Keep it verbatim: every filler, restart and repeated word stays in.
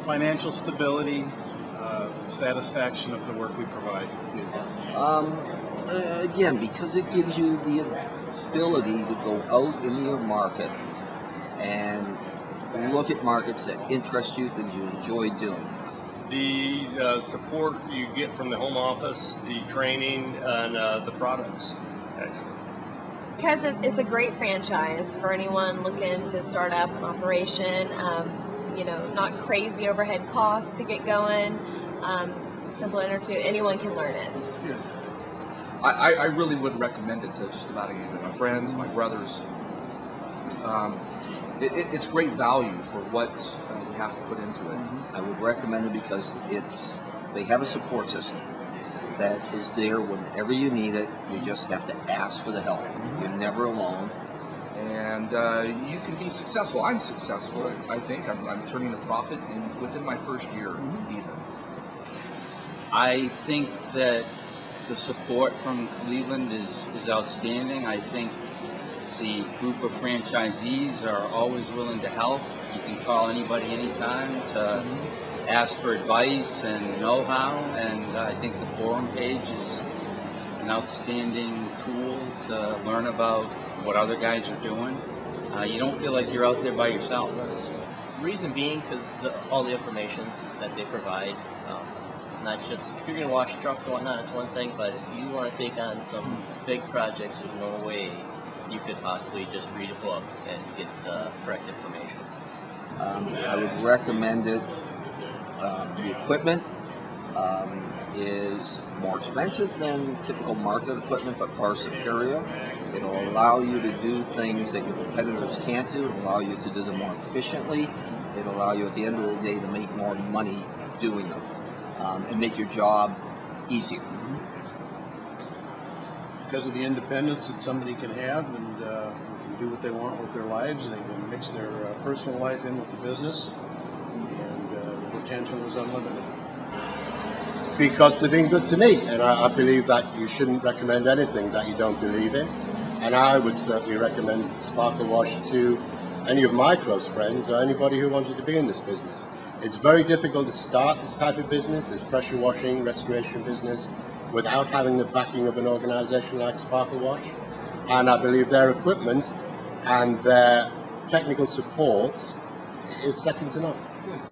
financial stability, uh, satisfaction of the work we provide. Um, uh, again, because it gives you the ability to go out into your market and look at markets that interest you, things you enjoy doing. The uh, support you get from the home office, the training, and uh, the products, actually. Because it's, it's a great franchise for anyone looking to start up an operation. Um, you know, not crazy overhead costs to get going. Um, simple and intuitive. Anyone can learn it. Yeah. I, I really would recommend it to just about any of my friends, my brothers. Um, it, it, it's great value for what uh, you have to put into it. I would recommend it because it's they have a support system that is there whenever you need it. You just have to ask for the help. You're never alone. And uh, you can be successful. I'm successful, I think. I'm, I'm turning a profit in, within my first year, mm-hmm. even. I think that the support from Cleveland is, is outstanding. I think the group of franchisees are always willing to help. You can call anybody anytime to mm-hmm. ask for advice and know-how, and I think the forum page is an outstanding tool to learn about what other guys are doing. Uh, you don't feel like you're out there by yourself. Reason being because all the information that they provide, um, not just, if you're going to wash trucks and whatnot, it's one thing, but if you want to take on some big projects, there's no way you could possibly just read a book and get the correct information. Um, I would recommend it. Um, the equipment um, is more expensive than typical market equipment, but far superior. It'll allow you to do things that your competitors can't do. It'll allow you to do them more efficiently. It'll allow you at the end of the day to make more money doing them um, and make your job easier. Because of the independence that somebody can have and uh, can do what they want with their lives, they can mix their uh, personal life in with the business, and uh, the potential is unlimited. Because they've been good to me, and I, I believe that you shouldn't recommend anything that you don't believe in. And I would certainly recommend Sparkle Wash to any of my close friends or anybody who wanted to be in this business. It's very difficult to start this type of business, this pressure washing, restoration business, without having the backing of an organization like Sparkle Wash. And I believe their equipment and their technical support is second to none.